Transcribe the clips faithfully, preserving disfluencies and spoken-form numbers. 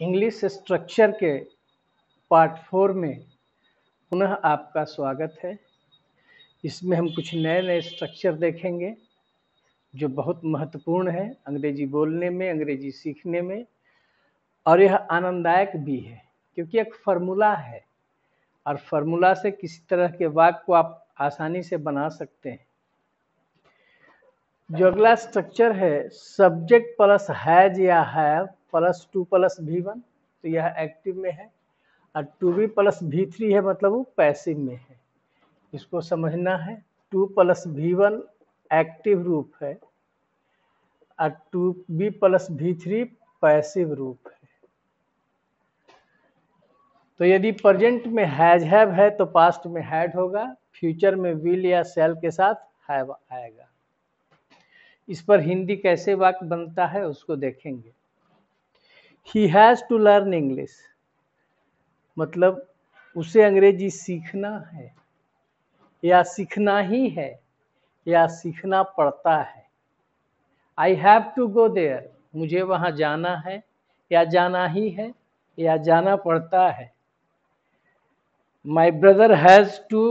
English structure के part four में पुनः आपका स्वागत है। इसमें हम कुछ नए नए स्ट्रक्चर देखेंगे जो बहुत महत्वपूर्ण है अंग्रेजी बोलने में, अंग्रेजी सीखने में, और यह आनंददायक भी है क्योंकि एक फार्मूला है और फार्मूला से किसी तरह के वाक्य को आप आसानी से बना सकते हैं। जो अगला स्ट्रक्चर है सब्जेक्ट प्लस हैज या have plus to plus V one, तो यह एक्टिव में है, और to be plus V three है, मतलब वो पैसिव में है। इसको समझना है। To plus V one active रूप है और to be plus V three passive रूप है। तो यदि प्रेजेंट में हैज हैव है तो पास्ट में हैड होगा, फ्यूचर में विल या शैल के साथ हैव आएगा। इस पर हिंदी कैसे वाक्य बनता है उसको देखेंगे। He has to learn English, मतलब उसे अंग्रेजी सीखना है या सीखना ही है या सीखना पड़ता है। I have to go there, मुझे वहाँ जाना है या जाना ही है या जाना पड़ता है। My brother has to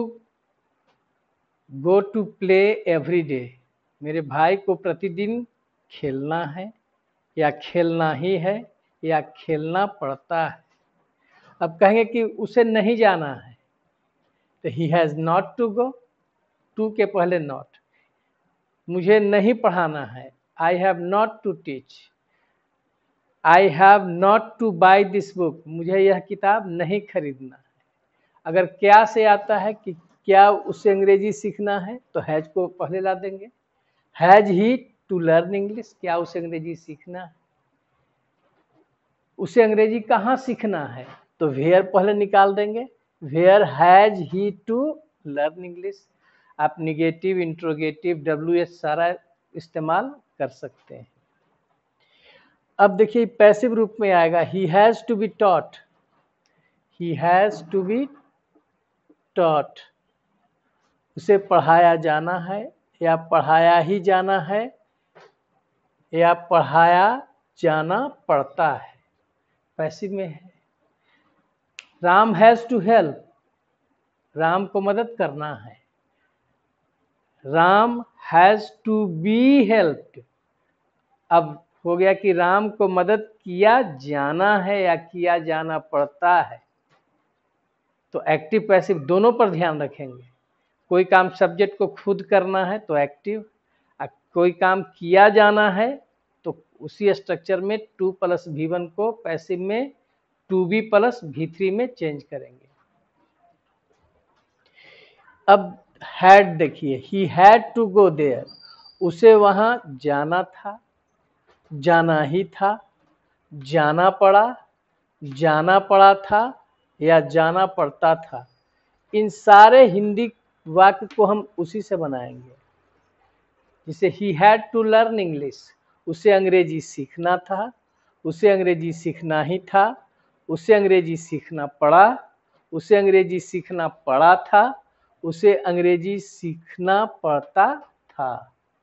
go to play every day, मेरे भाई को प्रतिदिन खेलना है या खेलना ही है या खेलना पड़ता है। अब कहेंगे कि उसे नहीं जाना है तो he has not to go, to के पहले नॉट। मुझे नहीं पढ़ाना है, I have not to teach. I have not to buy this book, मुझे यह किताब नहीं खरीदना है। अगर क्या से आता है कि क्या उसे अंग्रेजी सीखना है तो हैज को पहले ला देंगे। Has he to learn English, क्या उसे अंग्रेजी सीखना है। उसे अंग्रेजी कहाँ सीखना है तो वेयर पहले निकाल देंगे। Where has he to learn English. आप निगेटिव, इंट्रोगेटिव, डब्ल्यू एच सारा इस्तेमाल कर सकते हैं। अब देखिए पैसिव रूप में आएगा he has to be taught, he has to be taught, उसे पढ़ाया जाना है या पढ़ाया ही जाना है या पढ़ाया जाना पड़ता है, पैसिव में है। Ram has to help, Ram को मदद करना है। Ram has to be helped, अब हो गया कि राम को मदद किया जाना है या किया जाना पड़ता है। तो एक्टिव पैसिव दोनों पर ध्यान रखेंगे। कोई काम सब्जेक्ट को खुद करना है तो एक्टिव, कोई काम किया जाना है तो उसी स्ट्रक्चर में टू प्लस वी वन को पैसिव में to be plus V three में चेंज करेंगे। अब हैड देखिए, he had to go there, उसे वहां जाना था, जाना ही था, जाना पड़ा, जाना पड़ा था या जाना पड़ता था। इन सारे हिंदी वाक्य को हम उसी से बनाएंगे। जैसे he had to learn English, उसे अंग्रेजी सीखना था, उसे अंग्रेजी सीखना ही था, उसे अंग्रेजी सीखना पड़ा, उसे अंग्रेजी सीखना पड़ा था, उसे अंग्रेजी सीखना पड़ता था।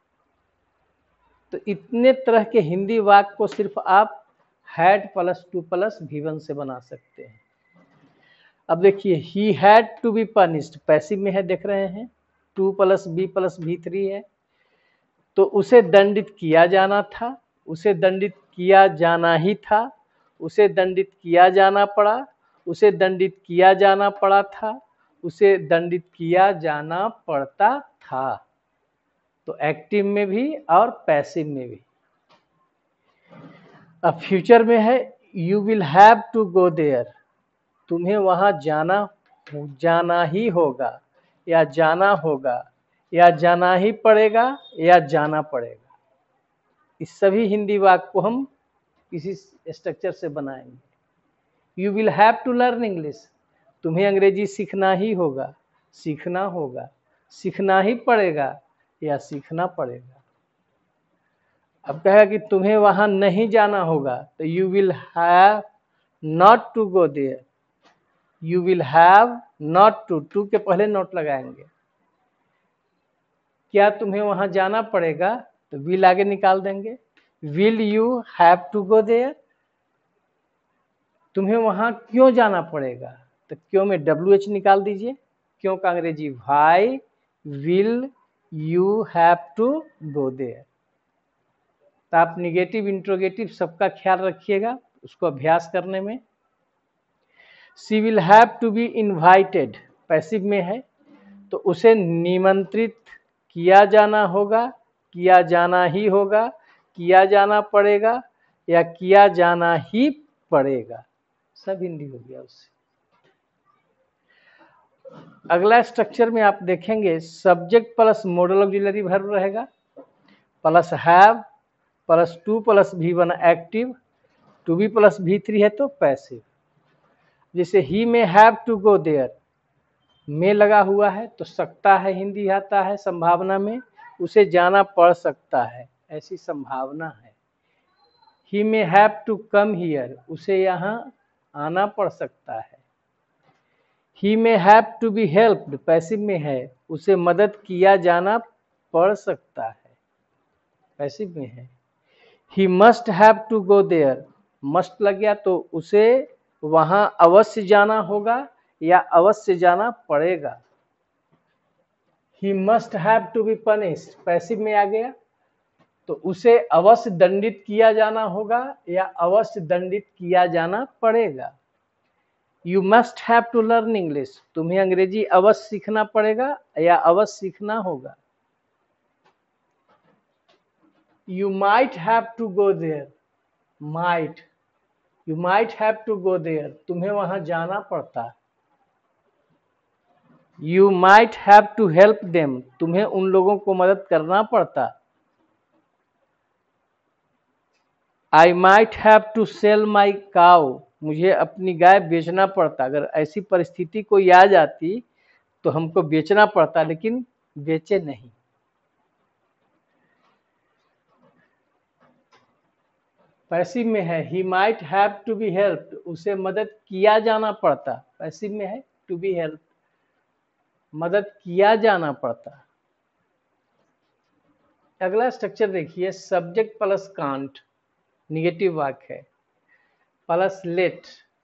तो इतने तरह के हिंदी वाक्य को सिर्फ आप had plus to plus V one से बना सकते हैं। अब देखिए he had to be punished, passive में है, देख रहे हैं, to plus be plus V three है, तो उसे दंडित किया जाना था, उसे दंडित किया जाना ही था, उसे दंडित किया जाना पड़ा, उसे दंडित किया जाना पड़ा था, उसे दंडित किया जाना पड़ता था। तो एक्टिव में भी और पैसिव में भी। अब फ्यूचर में है you will have to go there, तुम्हें वहां जाना जाना ही होगा या जाना होगा या जाना ही पड़ेगा या जाना पड़ेगा। इस सभी हिंदी वाक्य को हम इसी स्ट्रक्चर से बनाएंगे। You will have to learn English, तुम्हें अंग्रेजी सीखना ही होगा, सीखना होगा, सीखना ही पड़ेगा या सीखना पड़ेगा। अब कहेगा कि तुम्हें वहां नहीं जाना होगा तो you will have not to go there, you will have not to, to के पहले नॉट लगाएंगे। क्या तुम्हें वहां जाना पड़ेगा तो विल आगे निकाल देंगे। Will you have to go there, तुम्हें वहां क्यों जाना पड़ेगा, तो क्यों में डब्ल्यू एच निकाल दीजिए। क्यों का अंग्रेजी why will you have to go there. तो आप निगेटिव इंट्रोगेटिव सबका ख्याल रखिएगा उसको अभ्यास करने में। She will have to be invited passive में है, तो उसे निमंत्रित किया जाना होगा, किया जाना ही होगा, किया जाना पड़ेगा या किया जाना ही पड़ेगा, सब हिंदी हो गया उससे। अगला स्ट्रक्चर में आप देखेंगे subject plus modal auxiliary verb रहेगा, plus have plus to plus V one active, to be plus V three है तो पैसिव। जैसे ही may have to go there, में लगा हुआ है तो सकता है हिंदी आता है संभावना में, उसे जाना पड़ सकता है ऐसी संभावना है। He may have to come here, उसे यहाँ आना पड़ सकता है। He may have to be helped passive में है, उसे मदद किया जाना पड़ सकता है पैसिव में है। He must have to go there, must लग गया तो उसे वहां अवश्य जाना होगा या अवश्य जाना पड़ेगा। He must have to be punished passive में आ गया तो उसे अवश्य दंडित किया जाना होगा या अवश्य दंडित किया जाना पड़ेगा। You must have to learn English, तुम्हें अंग्रेजी अवश्य सीखना पड़ेगा या अवश्य सीखना होगा। You might have to go there, might you might have to go there, तुम्हें वहां जाना पड़ता। You might have to help them, तुम्हें उन लोगों को मदद करना पड़ता। I might have to sell my cow, मुझे अपनी गाय बेचना पड़ता। अगर ऐसी परिस्थिति कोई आ जाती तो हमको बेचना पड़ता, लेकिन बेचे नहीं। पैसिव में है he might have to be helped, उसे मदद किया जाना पड़ता। पैसिव में है टू बी हेल्प, मदद किया जाना पड़ता। अगला स्ट्रक्चर देखिए सब्जेक्ट प्लस कांट, निगेटिव वाक्य है, प्लस लेट,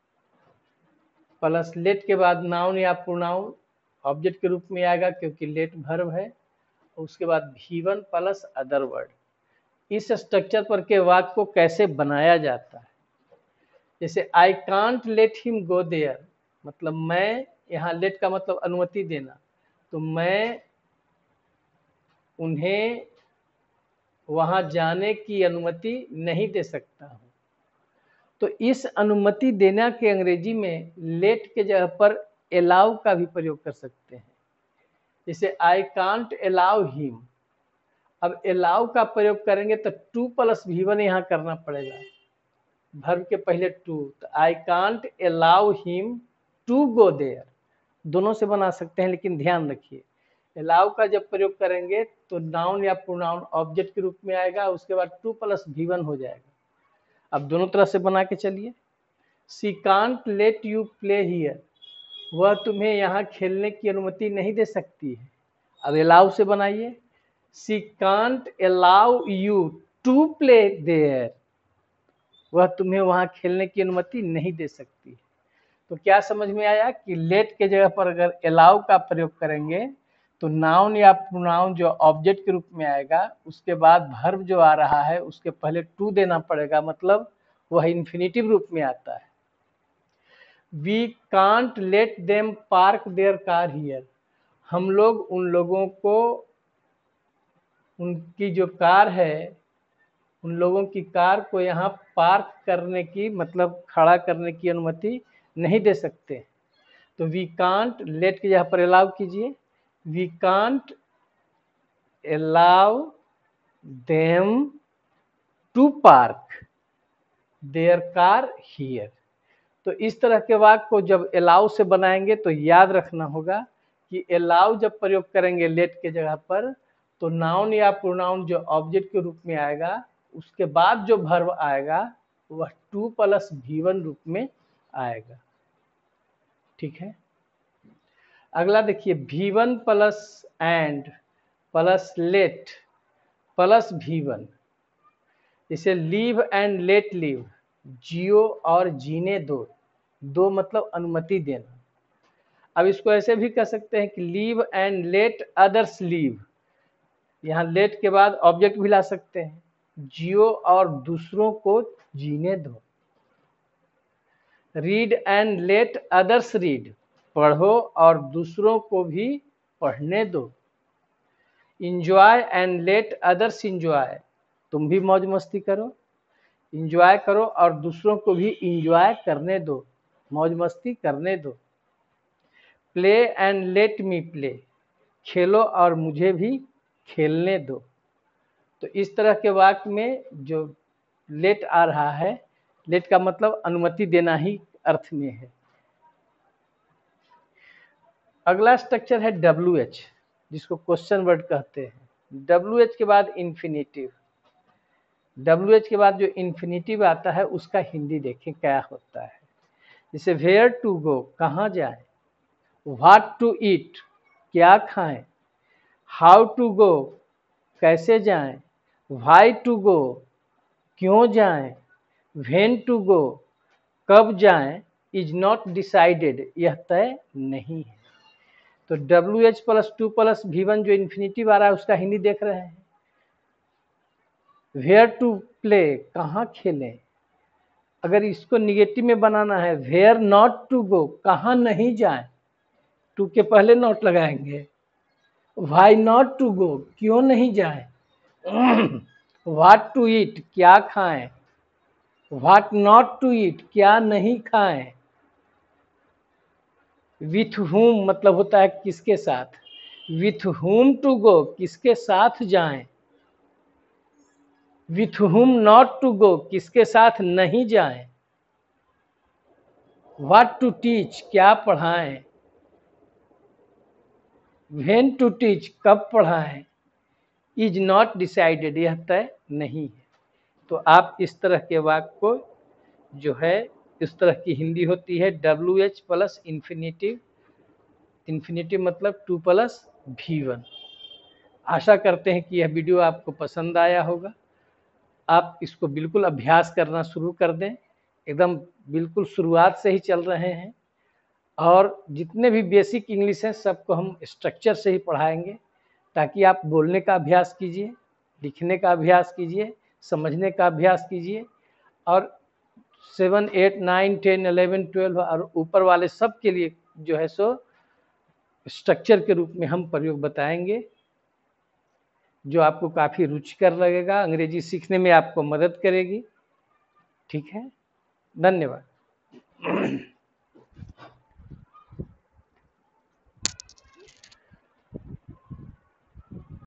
प्लस लेट के बाद नाउन या प्रोनाउन ऑब्जेक्ट के रूप में आएगा क्योंकि लेट वर्ब है। उसके बाद V one plus other word. इस स्ट्रक्चर पर के वाक्य को कैसे बनाया जाता है, जैसे I can't let him go there, मतलब मैं, यहाँ लेट का मतलब अनुमति देना, तो मैं उन्हें वहां जाने की अनुमति नहीं दे सकता हूं। तो इस अनुमति देना के अंग्रेजी में लेट के जगह पर अलाउ का भी प्रयोग कर सकते हैं। जैसे आई कांट अलाउ हिम, अब अलाउ का प्रयोग करेंगे तो टू प्लस भी वन यहाँ करना पड़ेगा, वर्ब के पहले टू, तो I can't allow him to go there, दोनों से बना सकते हैं, लेकिन ध्यान रखिए अलाउ का जब प्रयोग करेंगे तो नाउन या प्रोनाउन ऑब्जेक्ट के रूप में आएगा, उसके बाद टू प्लस भी वन हो जाएगा। अब दोनों तरह से बना के चलिए। She can't let you play here, वह तुम्हें यहाँ खेलने की अनुमति नहीं दे सकती है। अब अलाउ से बनाइए, she can't allow you to play there, वह तुम्हें वहाँ खेलने की अनुमति नहीं दे सकती है। तो क्या समझ में आया कि लेट के जगह पर अगर अलाउ का प्रयोग करेंगे तो नाउन या प्रोनाउन जो ऑब्जेक्ट के रूप में आएगा, उसके बाद वर्ब जो आ रहा है उसके पहले टू देना पड़ेगा, मतलब वह इन्फिनिटिव रूप में आता है। We can't let them park their car here, हम लोग उन लोगों को उनकी जो कार है, उन लोगों की कार को यहाँ पार्क करने की, मतलब खड़ा करने की अनुमति नहीं दे सकते। तो वी कांट लेट के जगह पर अलाउ कीजिए, we can't allow them to park their car here. तो इस तरह के वाक्य को जब अलाउ से बनाएंगे तो याद रखना होगा कि अलाउ जब प्रयोग करेंगे लेट के जगह पर तो नाउन या प्रोनाउन जो ऑब्जेक्ट के रूप में आएगा, उसके बाद जो वर्ब आएगा वह टू प्लस भी वन रूप में आएगा। ठीक है, अगला देखिए V one plus and plus let plus V one, जैसे लीव एंड लेट लीव, जियो और जीने दो, दो मतलब अनुमति देना। अब इसको ऐसे भी कह सकते हैं कि live and let others live. यहाँ लेट के बाद ऑब्जेक्ट भी ला सकते हैं, जियो और दूसरों को जीने दो। Read and let others read, पढ़ो और दूसरों को भी पढ़ने दो। Enjoy and let others enjoy, तुम भी मौज मस्ती करो, इंजॉय करो और दूसरों को भी इंजॉय करने दो, मौज मस्ती करने दो। Play and let me play, खेलो और मुझे भी खेलने दो। तो इस तरह के वाक्य में जो लेट आ रहा है, लेट का मतलब अनुमति देना ही अर्थ में है। अगला स्ट्रक्चर है डब्ल्यू एच, जिसको क्वेश्चन वर्ड कहते हैं। डब्ल्यू एच के बाद इन्फिनेटिव। डब्ल्यू एच के बाद जो इन्फिनेटिव आता है उसका हिंदी देखें क्या होता है। जैसे वेयर टू गो, कहाँ जाए, व्हाट टू ईट, क्या खाएं, हाउ टू गो, कैसे जाएं, व्हाई टू गो, क्यों जाएं, व्हेन टू गो, कब जाएं, इज नॉट डिसाइडेड, यह तय नहीं है। तो W H plus to plus V one जो इन्फिनेटिव आ रहा है उसका हिंदी देख रहे हैं। वेयर टू प्ले, कहाँ खेलें। अगर इसको निगेटिव में बनाना है, वेयर नॉट टू गो, कहाँ नहीं जाएं, टू के पहले नॉट लगाएंगे। व्हाई नॉट टू गो, क्यों नहीं जाएं। व्हाट टू ईट, क्या खाएं। व्हाट नॉट टू ईट, क्या नहीं खाएं। विथ हुम मतलब होता है किसके साथ। विथ हुम टू गो, किसके साथ जाएं। विथ हुम नॉट टू गो, किसके साथ नहीं जाएं। व्हाट टू टीच, क्या पढ़ाएं। व्हेन टू टीच, कब पढ़ाएं। इज नॉट डिसाइडेड, यह तय नहीं है। तो आप इस तरह के वाक्य को जो है इस तरह की हिंदी होती है W H plus infinitive. Infinitive मतलब टू प्लस वी वन। आशा करते हैं कि यह वीडियो आपको पसंद आया होगा। आप इसको बिल्कुल अभ्यास करना शुरू कर दें। एकदम बिल्कुल शुरुआत से ही चल रहे हैं और जितने भी बेसिक इंग्लिश हैं सबको हम स्ट्रक्चर से ही पढ़ाएंगे, ताकि आप बोलने का अभ्यास कीजिए, लिखने का अभ्यास कीजिए, समझने का अभ्यास कीजिए। और seven eight nine ten eleven twelve और ऊपर वाले सब के लिए जो है सो स्ट्रक्चर के रूप में हम प्रयोग बताएंगे, जो आपको काफ़ी रुचिकर लगेगा, अंग्रेजी सीखने में आपको मदद करेगी। ठीक है, धन्यवाद।